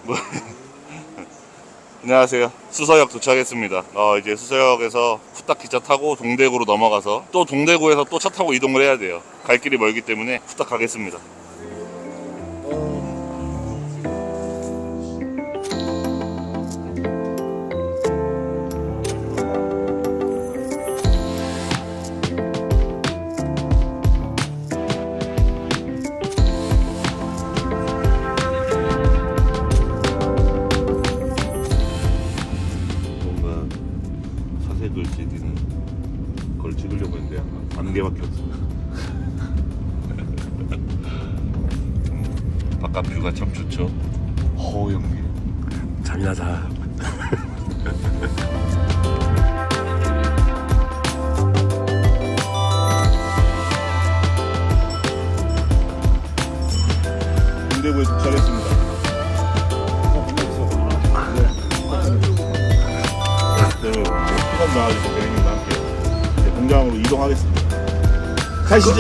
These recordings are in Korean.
뭐, 안녕하세요. 수서역 도착했습니다. 이제 수서역에서 후딱 기차 타고 동대구로 넘어가서 또 동대구에서 또 차 타고 이동을 해야 돼요. 갈 길이 멀기 때문에 후딱 가겠습니다. 글씨는 그걸 찍으려고 했는데 약간 반 개밖에 없습니다. 바깥 뷰가 참 좋죠. 허영미 잔인하다. 동대구에 도착했습니다. 수감 나와주신 대리님과 함께 이제 공장으로 이동하겠습니다. 가시죠.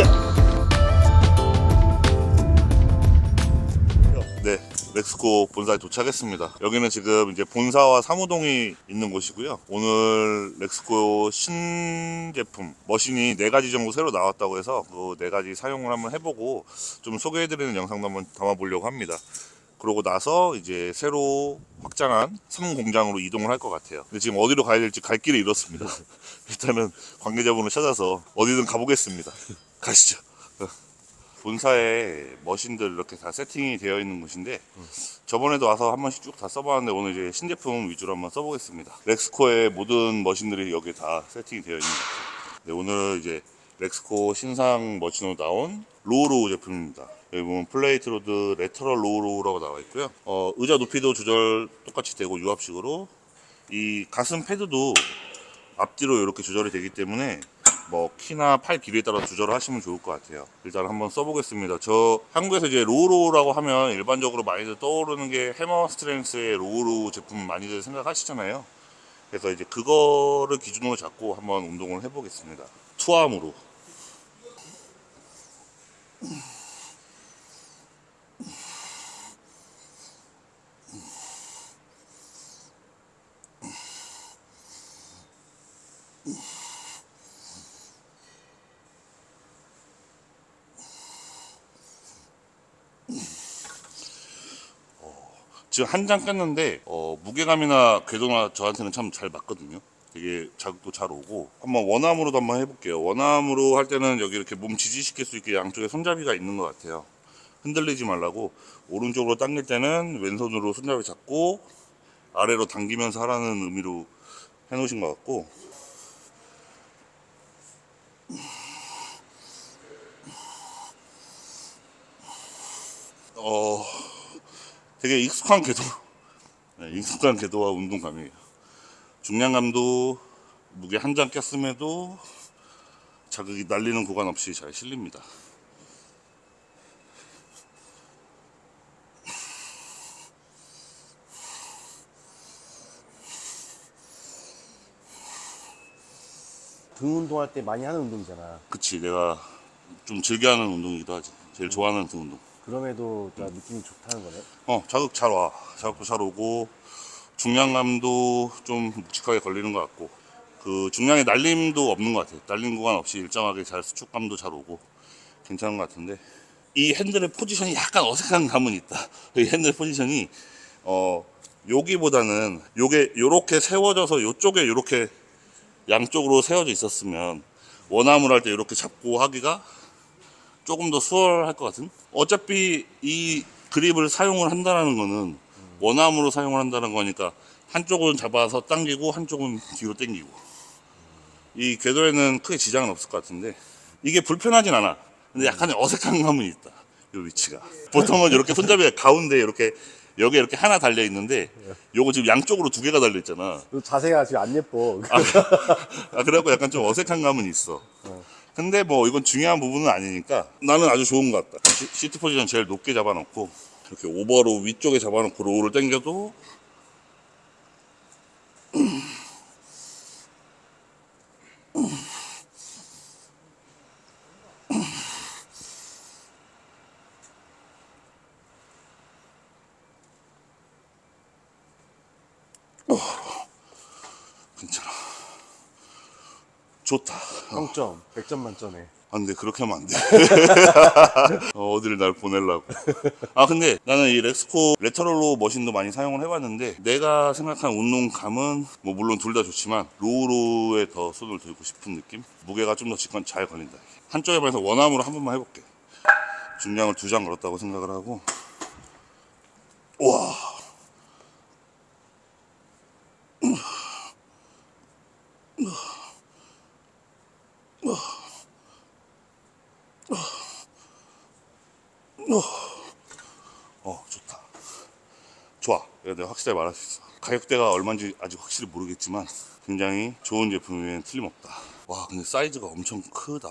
네, 렉스코 본사에 도착했습니다. 여기는 지금 이제 본사와 사무동이 있는 곳이고요. 오늘 렉스코 신제품 머신이 4가지 정도 새로 나왔다고 해서 그 4가지 사용을 한번 해보고 좀 소개해드리는 영상도 한번 담아보려고 합니다. 그러고 나서 이제 새로 확장한 3공장으로 이동을 할 것 같아요. 근데 지금 어디로 가야 될지 갈 길을 잃었습니다. 일단은 관계자분을 찾아서 어디든 가보겠습니다. 가시죠. 본사에 머신들 이렇게 다 세팅이 되어 있는 곳인데 저번에도 와서 한 번씩 쭉 다 써봤는데 오늘 이제 신제품 위주로 한번 써보겠습니다. 렉스코의 모든 머신들이 여기에 다 세팅이 되어 있는 것 같아요. 네, 오늘 이제 렉스코 신상 머신으로 나온 로우로우 제품입니다. 여기 보면 플레이트 로드 레터럴 로우로우라고 나와 있고요. 의자 높이도 조절 똑같이 되고 유압식으로 이 가슴 패드도 앞뒤로 이렇게 조절이 되기 때문에 뭐 키나 팔 길이에 따라 조절을 하시면 좋을 것 같아요. 일단 한번 써보겠습니다. 저 한국에서 이제 로우로우라고 하면 일반적으로 많이들 떠오르는 게 해머 스트렝스의 로우로우 제품 많이들 생각하시잖아요. 그래서 이제 그거를 기준으로 잡고 한번 운동을 해보겠습니다. 투암으로. 지금 한 장 꼈는데 무게감이나 궤도나 저한테는 참 잘 맞거든요. 되게 자극도 잘 오고 한번 원암으로도 한번 해볼게요. 원암으로 할 때는 여기 이렇게 몸 지지시킬 수 있게 양쪽에 손잡이가 있는 것 같아요. 흔들리지 말라고 오른쪽으로 당길 때는 왼손으로 손잡이 잡고 아래로 당기면서 하라는 의미로 해놓으신 것 같고 되게 익숙한 궤도, 네, 익숙한 궤도와 운동감이에요. 중량감도 무게 한 장 꼈음에도 자극이 날리는 구간 없이 잘 실립니다. 등 운동할 때 많이 하는 운동이잖아. 그치, 내가 좀 즐겨하는 운동이기도 하지. 제일 좋아하는 등 운동. 그럼에도 느낌이 좋다는 거네. 자극 잘 와. 자극도 잘 오고 중량감도 좀 묵직하게 걸리는 것 같고 그 중량의 날림도 없는 것 같아요. 날림 구간 없이 일정하게 잘 수축감도 잘 오고 괜찮은 것 같은데 이 핸들의 포지션이 약간 어색한 감은 있다. 이 핸들 포지션이 여기보다는 요게 요렇게 세워져서 요쪽에 요렇게 양쪽으로 세워져 있었으면 원암을 할 때 이렇게 잡고 하기가 조금 더 수월할 것 같은. 어차피 이 그립을 사용을 한다는 거는 원암으로 사용을 한다는 거니까 한쪽은 잡아서 당기고 한쪽은 뒤로 당기고 이 궤도에는 크게 지장은 없을 것 같은데 이게 불편하진 않아. 근데 약간의 어색한 감은 있다. 이 위치가 보통은 이렇게 손잡이가 가운데 이렇게 여기 이렇게 하나 달려 있는데 요거 지금 양쪽으로 2개가 달려 있잖아. 자세가 지금 안 예뻐. 그래갖고 약간 좀 어색한 감은 있어. 근데 뭐 이건 중요한 부분은 아니니까 나는 아주 좋은 것 같다. 시트 포지션 제일 높게 잡아놓고 이렇게 오버로 위쪽에 잡아놓고 로우를 당겨도 괜찮아. 좋다. 0점, 100점 만점에. 아, 근데 그렇게 하면 안 돼. 어디를 날 보내려고. 아, 근데 나는 이 렉스코 레터럴로 머신도 많이 사용을 해봤는데, 내가 생각한 운동감은, 뭐, 물론 둘 다 좋지만, 로우로에 더 손을 들고 싶은 느낌? 무게가 좀 더 잘 걸린다. 한쪽에 반해서 원암으로 한 번만 해볼게. 중량을 2장 걸었다고 생각을 하고, 우와. 좋다. 좋아. 이거 내가 확실히 말할 수 있어. 가격대가 얼마인지 아직 확실히 모르겠지만 굉장히 좋은 제품이면 틀림없다. 와, 근데 사이즈가 엄청 크다.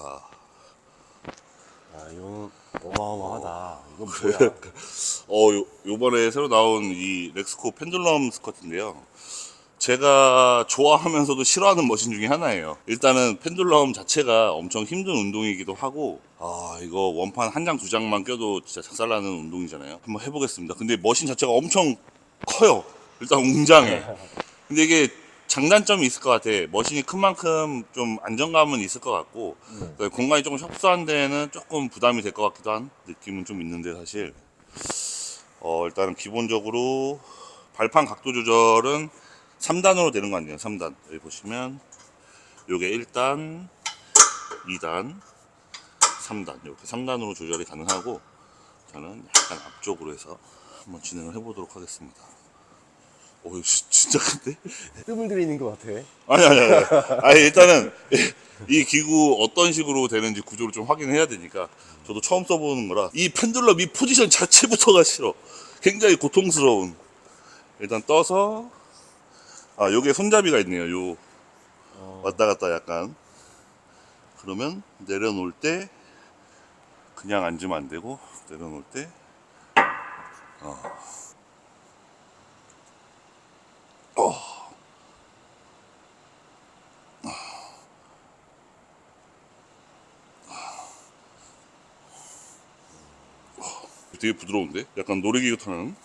아, 이건 어마어마하다. 이건 뭐야? 요번에 새로 나온 이 렉스코 펜듈럼 스커트인데요. 제가 좋아하면서도 싫어하는 머신 중에 하나예요. 일단은 펜듈럼 자체가 엄청 힘든 운동이기도 하고, 이거 원판 한 장, 2장만 껴도 진짜 작살나는 운동이잖아요. 한번 해보겠습니다. 근데 머신 자체가 엄청 커요. 일단 웅장해. 근데 이게 장단점이 있을 것 같아. 머신이 큰 만큼 좀 안정감은 있을 것 같고, 공간이 조금 협소한 데에는 조금 부담이 될 것 같기도 한 느낌은 좀 있는데, 사실. 일단은 기본적으로 발판 각도 조절은 3단으로 되는 거 아니에요. 3단. 여기 보시면 요게 1단, 2단, 3단. 이렇게 3단으로 조절이 가능하고, 저는 약간 앞쪽으로 해서 한번 진행을 해보도록 하겠습니다. 이거 진짜 큰데? 뜸을 들이는 것 같아. 아니, 일단은 이 기구 어떤 식으로 되는지 구조를 좀 확인해야 되니까, 저도 처음 써보는 거라 이 펜듈럼 이 포지션 자체부터가 싫어. 굉장히 고통스러운. 일단 떠서, 요게 손잡이가 있네요. 요 왔다 갔다 약간. 그러면 내려놓을 때 그냥 앉으면 안 되고, 내려놓을 때 되게 부드러운데? 약간 놀이기구 타는.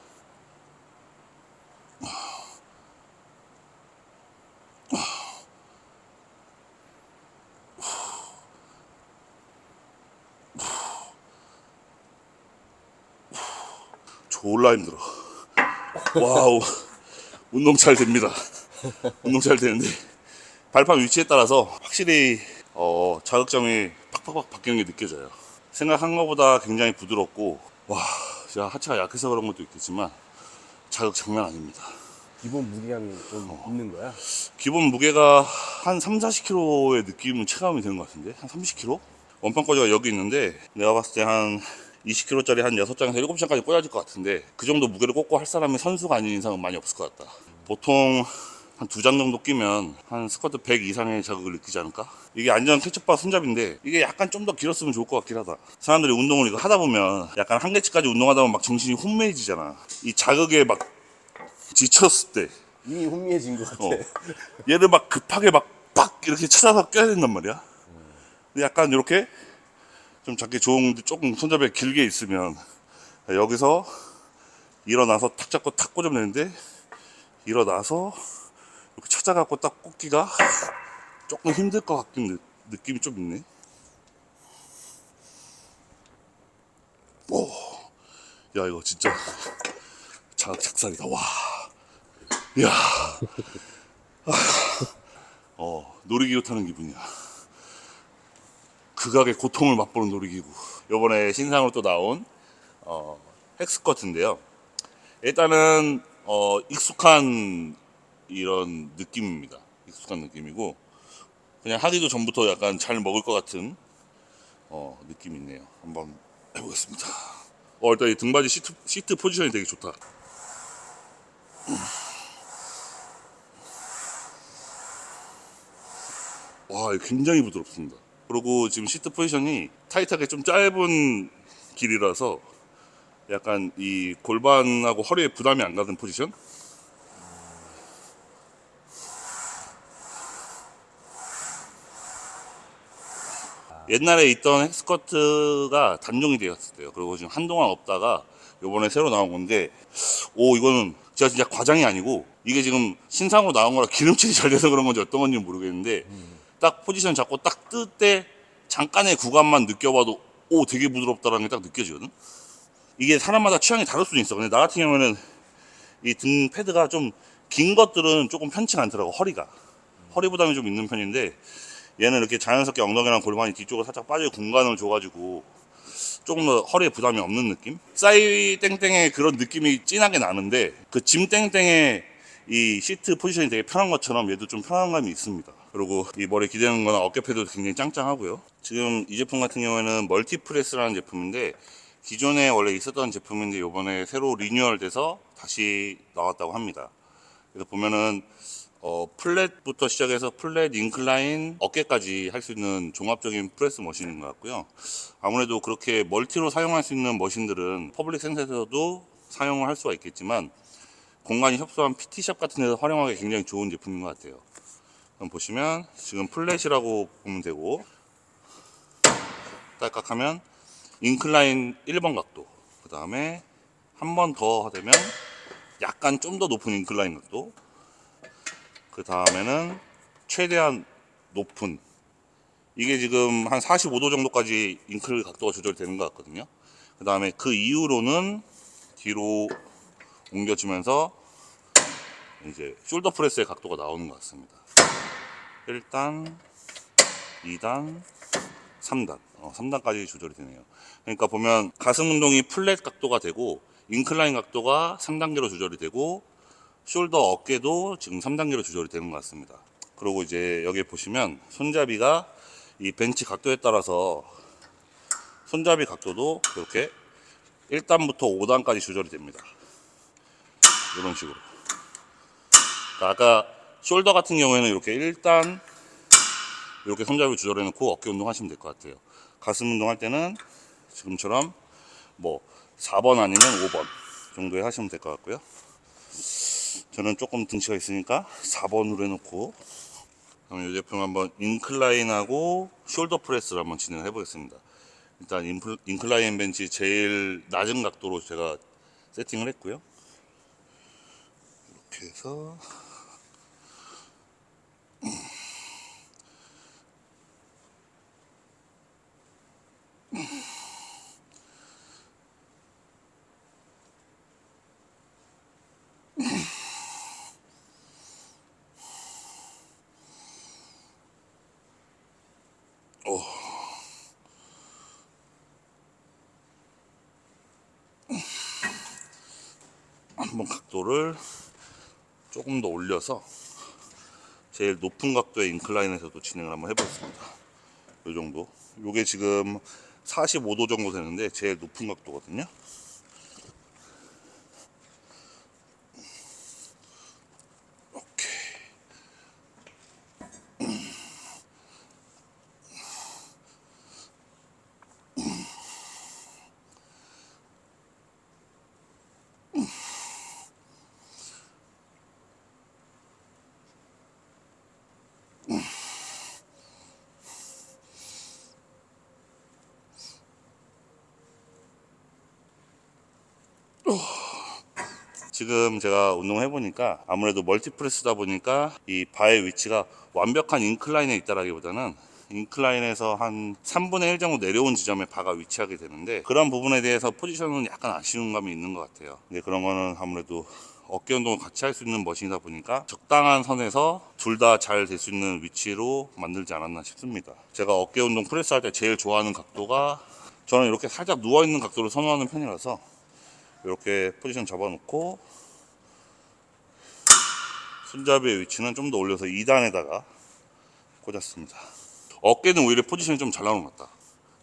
졸라 힘들어. 와우. 운동 잘 됩니다. 운동 잘 되는데, 발판 위치에 따라서 확실히 자극점이 팍팍팍 바뀌는 게 느껴져요. 생각한 것보다 굉장히 부드럽고, 와, 제가 하체가 약해서 그런 것도 있겠지만 자극 장난 아닙니다. 기본 무게감이 좀 있는 거야? 기본 무게가 한 3, 40kg의 느낌은 체감이 되는 것 같은데, 한 30kg? 원판 꽂이가 여기 있는데, 내가 봤을 때 한 20kg짜리 한 6장에서 7장까지 꽂아질 것 같은데, 그 정도 무게를 꽂고 할 사람이 선수가 아닌 이상은 많이 없을 것 같다. 보통 한 2장 정도 끼면 한 스쿼트 100 이상의 자극을 느끼지 않을까? 이게 안전 케첩바 손잡인데, 이게 약간 좀 더 길었으면 좋을 것 같긴 하다. 사람들이 운동을 이거 하다 보면 약간 한계치까지 운동하다 보면 막 정신이 혼미해지잖아. 이 자극에 막 지쳤을 때 이미 혼미해진 것 같아. 얘를 막 급하게 막 팍 이렇게 찾아서 껴야 된단 말이야. 약간 이렇게 좀 잡기 좋은, 조금 손잡이가 길게 있으면 여기서 일어나서 탁 잡고 탁 꽂으면 되는데, 일어나서 이렇게 찾아갖고 딱 꽂기가 조금 힘들 것 같은 느낌이 좀 있네. 오, 야, 이거 진짜 작살이다. 와, 야, 놀이기구 타는 기분이야. 극악의 고통을 맛보는 놀이기구. 요번에 신상으로 또 나온 헥스커트인데요. 일단은 익숙한 이런 느낌입니다. 익숙한 느낌이고, 그냥 하기도 전부터 약간 잘 먹을 것 같은 느낌이 있네요. 한번 해보겠습니다. 일단 이 등받이 시트 포지션이 되게 좋다. 와, 이거 굉장히 부드럽습니다. 그리고 지금 시트 포지션이 타이트하게 좀 짧은 길이라서 약간 이 골반하고 허리에 부담이 안 가는 포지션? 옛날에 있던 헥스커트가 단종이 되었어요. 그리고 지금 한동안 없다가 요번에 새로 나온 건데, 이거는 제가 진짜 과장이 아니고 이게 지금 신상으로 나온 거라 기름칠이 잘 돼서 그런 건지 어떤 건지 모르겠는데 딱 포지션 잡고 딱 뜰 때 잠깐의 구간만 느껴봐도 오 되게 부드럽다라는 게 딱 느껴지거든. 이게 사람마다 취향이 다를 수도 있어. 근데 나 같은 경우에는 이 등 패드가 좀 긴 것들은 조금 편치가 않더라고. 허리 부담이 좀 있는 편인데 얘는 이렇게 자연스럽게 엉덩이랑 골반이 뒤쪽으로 살짝 빠질 공간을 줘가지고 조금 더 허리에 부담이 없는 느낌? 싸이 땡땡의 그런 느낌이 진하게 나는데 그 짐 땡땡의 이 시트 포지션이 되게 편한 것처럼 얘도 좀 편한 감이 있습니다. 그리고 이 머리 기대는 거나 어깨 패드도 굉장히 짱짱하고요. 지금 이 제품 같은 경우에는 멀티프레스라는 제품인데 기존에 원래 있었던 제품인데 요번에 새로 리뉴얼 돼서 다시 나왔다고 합니다. 그래서 보면은 플랫부터 시작해서 플랫, 인클라인, 어깨까지 할 수 있는 종합적인 프레스 머신인 것 같고요. 아무래도 그렇게 멀티로 사용할 수 있는 머신들은 퍼블릭 센터에서도 사용을 할 수가 있겠지만 공간이 협소한 PT샵 같은 데서 활용하기 굉장히 좋은 제품인 것 같아요. 그럼 보시면 지금 플랫이라고 보면 되고 딸깍하면 인클라인 1번 각도, 그 다음에 한 번 더 되면 약간 좀 더 높은 인클라인 각도, 그 다음에는 최대한 높은, 이게 지금 한 45도 정도까지 잉클 각도가 조절이 되는 것 같거든요. 그 다음에 그 이후로는 뒤로 옮겨지면서 이제 숄더 프레스의 각도가 나오는 것 같습니다. 1단, 2단, 3단, 3단까지 조절이 되네요. 그러니까 보면 가슴 운동이 플랫 각도가 되고 인클라인 각도가 3단계로 조절이 되고 숄더 어깨도 지금 3단계로 조절이 되는 것 같습니다. 그리고 이제 여기 보시면 손잡이가 이 벤치 각도에 따라서 손잡이 각도도 이렇게 1단부터 5단까지 조절이 됩니다. 이런 식으로. 그러니까 아까 숄더 같은 경우에는 이렇게 1단 이렇게 손잡이 조절해 놓고 어깨 운동 하시면 될 것 같아요. 가슴 운동 할 때는 지금처럼 뭐 4번 아니면 5번 정도에 하시면 될 것 같고요. 저는 조금 등치가 있으니까 4번으로 해놓고, 그럼 이 제품 한번 인클라인하고 숄더 프레스를 한번 진행해 보겠습니다. 일단 인클라인 벤치 제일 낮은 각도로 제가 세팅을 했고요. 이렇게 해서 한번 각도를 조금 더 올려서 제일 높은 각도의 인클라인에서도 진행을 한번 해보겠습니다. 이 정도. 요게 지금 45도 정도 되는데 제일 높은 각도거든요. 오케이. 지금 제가 운동을 해보니까 아무래도 멀티프레스다 보니까 이 바의 위치가 완벽한 인클라인에 있다라기보다는 인클라인에서 한 3분의 1 정도 내려온 지점에 바가 위치하게 되는데 그런 부분에 대해서 포지션은 약간 아쉬운 감이 있는 것 같아요. 근데 그런 거는 아무래도 어깨 운동을 같이 할 수 있는 머신이다 보니까 적당한 선에서 둘 다 잘 될 수 있는 위치로 만들지 않았나 싶습니다. 제가 어깨 운동 프레스 할 때 제일 좋아하는 각도가, 저는 이렇게 살짝 누워있는 각도를 선호하는 편이라서 이렇게 포지션 잡아놓고 손잡이의 위치는 좀 더 올려서 2단에다가 꽂았습니다. 어깨는 오히려 포지션이 좀 잘 나오는 것 같다.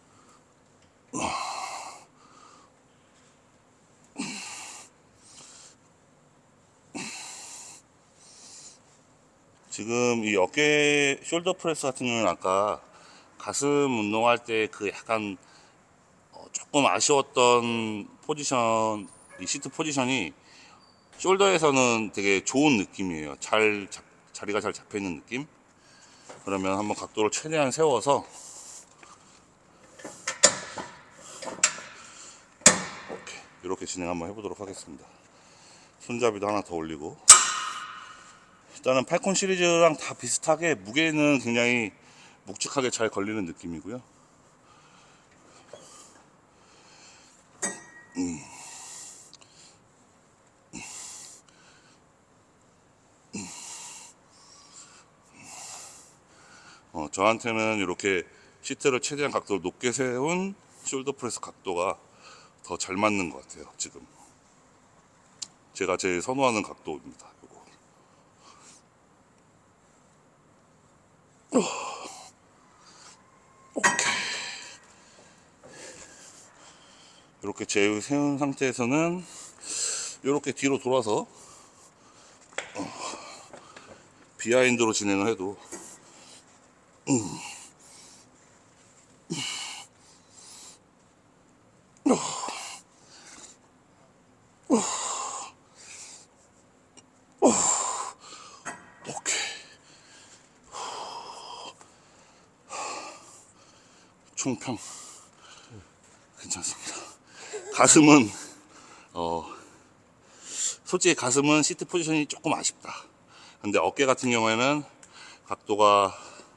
지금 이 어깨 숄더 프레스 같은 경우는 아까 가슴 운동할 때 그 약간 조금 아쉬웠던 포지션, 이 시트 포지션이 숄더에서는 되게 좋은 느낌이에요. 자리가 잘 잡혀 있는 느낌. 그러면 한번 각도를 최대한 세워서 이렇게 진행 한번 해보도록 하겠습니다. 손잡이도 하나 더 올리고 일단은 팔콘 시리즈랑 다 비슷하게 무게는 굉장히 묵직하게 잘 걸리는 느낌이고요. 저한테는 이렇게 시트를 최대한 각도를 높게 세운 숄더 프레스 각도가 더 잘 맞는 것 같아요. 지금 제가 제일 선호하는 각도입니다. 요거. 오케이. 이렇게 제일 세운 상태에서는 이렇게 뒤로 돌아서 비하인드로 진행을 해도 오케이. 총평 괜찮습니다. 가슴은 솔직히 가슴은 시트 포지션이 조금 아쉽다. 근데 어깨 같은 경우에는 각도가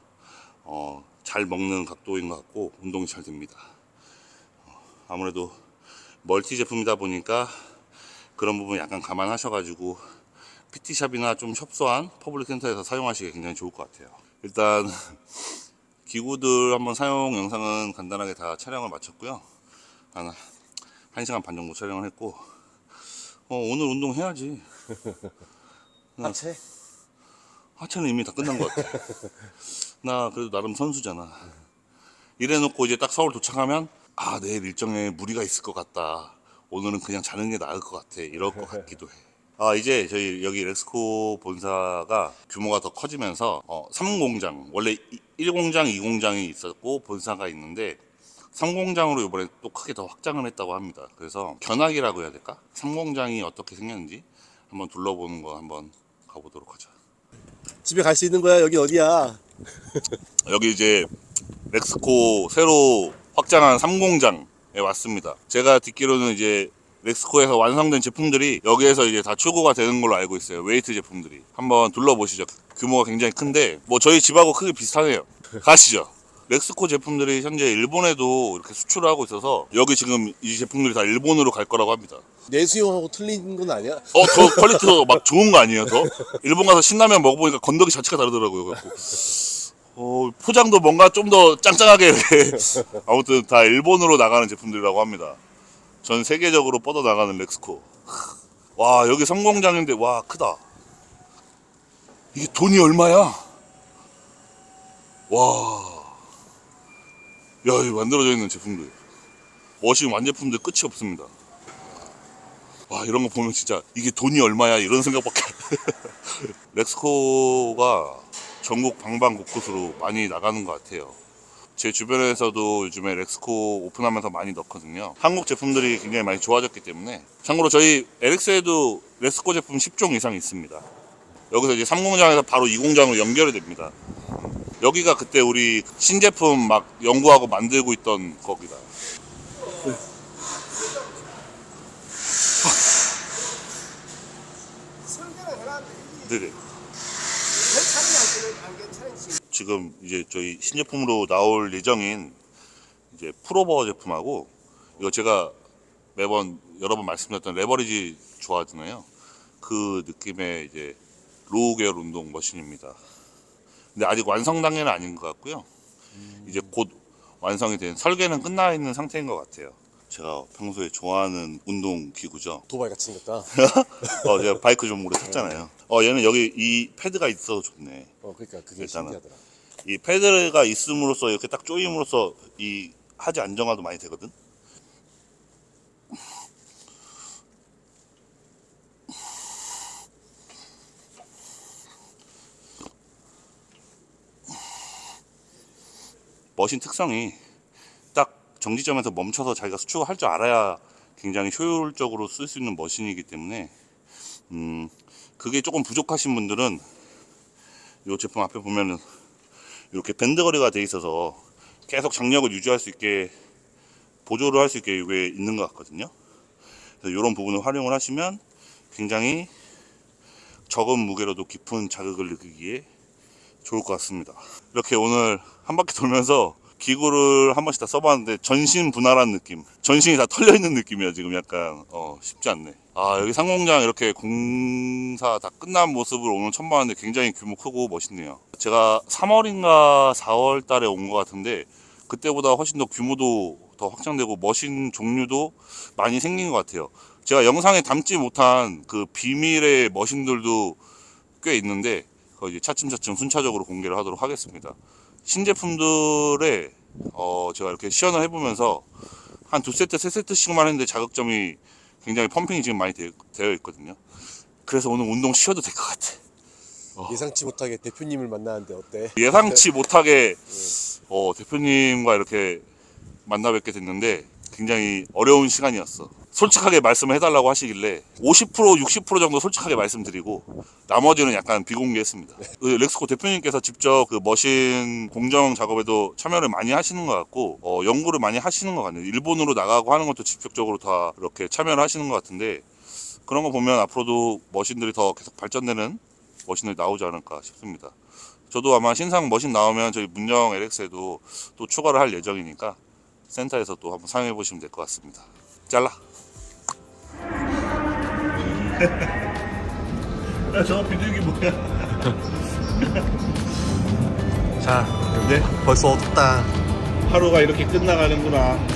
잘 먹는 각도인 것 같고 운동이 잘 됩니다. 아무래도 멀티 제품이다 보니까 그런 부분 약간 감안하셔가지고 PT샵이나 좀 협소한 퍼블릭 센터에서 사용하시기 굉장히 좋을 것 같아요. 일단 기구들 한번 사용 영상은 간단하게 다 촬영을 마쳤고요. 한 1시간 반 정도 촬영을 했고 오늘 운동 해야지. 하체? 하체는 이미 다 끝난 것 같아. 나 그래도 나름 선수잖아. 이래놓고 이제 딱 서울 도착하면 내일 일정에 무리가 있을 것 같다. 오늘은 그냥 자는 게 나을 것 같아. 이럴 것 같기도 해. 이제 저희 여기 렉스코 본사가 규모가 더 커지면서 3공장, 원래 1공장, 2공장이 있었고 본사가 있는데 3공장으로 이번에 또 크게 더 확장을 했다고 합니다. 그래서 견학이라고 해야 될까? 3공장이 어떻게 생겼는지 한번 둘러보는 거 한번 가보도록 하자. 집에 갈 수 있는 거야? 여기 어디야? 여기 이제 렉스코 새로 확장한 3공장에 왔습니다. 제가 듣기로는 이제 렉스코에서 완성된 제품들이 여기에서 이제 다 출고가 되는 걸로 알고 있어요. 웨이트 제품들이. 한번 둘러보시죠. 규모가 굉장히 큰데 뭐 저희 집하고 크게 비슷하네요. 가시죠. 렉스코 제품들이 현재 일본에도 이렇게 수출을 하고 있어서 여기 지금 이 제품들이 다 일본으로 갈 거라고 합니다. 내수용하고 틀린 건 아니야? 더 퀄리티가 막 좋은 거 아니에요, 더? 일본 가서 신라면 먹어보니까 건더기 자체가 다르더라고요. 그래갖고. 포장도 뭔가 좀 더 짱짱하게 아무튼 다 일본으로 나가는 제품들이라고 합니다. 전 세계적으로 뻗어나가는 렉스코. 와, 여기 성공장인데 와, 크다. 이게 돈이 얼마야? 와. 야, 이 만들어져 있는 제품들. 머신 완제품들 끝이 없습니다. 와, 이런 거 보면 진짜 이게 돈이 얼마야 이런 생각밖에. 렉스코가 전국 방방곳곳으로 많이 나가는 것 같아요. 제 주변에서도 요즘에 렉스코 오픈하면서 많이 넣거든요. 한국 제품들이 굉장히 많이 좋아졌기 때문에. 참고로 저희 LX에도 렉스코 제품 10종 이상 있습니다. 여기서 이제 3공장에서 바로 2공장으로 연결이 됩니다. 여기가 그때 우리 신제품 막 연구하고 만들고 있던 거기다. 네네. 지금 이제 저희 신제품으로 나올 예정인 이제 프로버 제품하고 이거 제가 매번 여러 번 말씀드렸던 레버리지 좋아하잖아요. 그 느낌의 이제 로우 계열 운동 머신입니다. 근데 아직 완성 단계는 아닌 것 같고요. 이제 곧 완성이 된 설계는 끝나 있는 상태인 것 같아요. 제가 평소에 좋아하는 운동 기구죠. 도발 같이 생겼다. 제가 바이크 좀 오래 탔잖아요. 얘는 여기 이 패드가 있어서 좋네. 그러니까 그게 일단은. 신기하더라. 이 패드가 있음으로써 이렇게 딱 조임으로써 이 하지 안정화도 많이 되거든. 머신 특성이 딱 정지점에서 멈춰서 자기가 수축을 할 줄 알아야 굉장히 효율적으로 쓸 수 있는 머신이기 때문에 그게 조금 부족하신 분들은 이 제품 앞에 보면은 이렇게 밴드 거리가 돼 있어서 계속 장력을 유지할 수 있게 보조를 할 수 있게 이게 있는 것 같거든요. 그래서 이런 부분을 활용을 하시면 굉장히 적은 무게로도 깊은 자극을 느끼기에 좋을 것 같습니다. 이렇게 오늘 한 바퀴 돌면서 기구를 한 번씩 다 써봤는데 전신 분할한 느낌, 전신이 다 털려있는 느낌이야 지금. 약간 쉽지 않네. 여기 상공장 이렇게 공사 다 끝난 모습을 오늘 처음 봤는데 굉장히 규모 크고 멋있네요. 제가 3월인가 4월 달에 온 것 같은데 그때보다 훨씬 더 규모도 더 확장되고 머신 종류도 많이 생긴 것 같아요. 제가 영상에 담지 못한 그 비밀의 머신들도 꽤 있는데 그거 이제 차츰차츰 순차적으로 공개를 하도록 하겠습니다. 신제품들에 제가 이렇게 시연을 해보면서 한 2세트, 3세트씩만 했는데 자극점이 굉장히 펌핑이 지금 많이 되어 있거든요. 그래서 오늘 운동 쉬어도 될 것 같아. 예상치 못하게 대표님을 만나는데 어때? 예상치 못하게 대표님과 이렇게 만나 뵙게 됐는데 굉장히 어려운 시간이었어. 솔직하게 말씀을 해달라고 하시길래 50%, 60% 정도 솔직하게 말씀드리고 나머지는 약간 비공개했습니다. 그 렉스코 대표님께서 직접 그 머신 공정 작업에도 참여를 많이 하시는 것 같고 연구를 많이 하시는 것 같네요. 일본으로 나가고 하는 것도 직접적으로 다 이렇게 참여를 하시는 것 같은데 그런 거 보면 앞으로도 머신들이 더 계속 발전되는 머신들이 나오지 않을까 싶습니다. 저도 아마 신상 머신 나오면 저희 문정 LX에도 또 추가를 할 예정이니까 센터에서 또 한번 사용해 보시면 될 것 같습니다. 잘라. 야, 저 비둘기 뭐야? 자, 근데 벌써 어둡다. 하루가 이렇게 끝나가는구나.